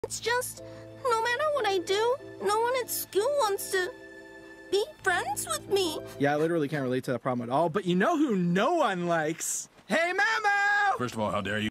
It's just, no matter what I do, no one at school wants to be friends with me. Yeah, I literally can't relate to that problem at all, but you know who no one likes? Hey, Mamo! First of all, how dare you?